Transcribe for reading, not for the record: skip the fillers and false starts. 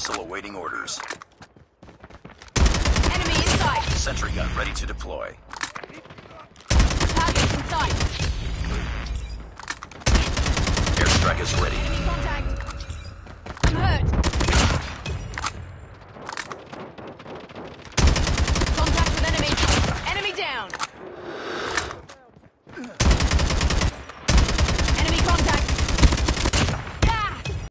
missile awaiting orders. Enemy inside. Sentry gun ready to deploy. Target inside. Airstrike is ready. Enemy contact.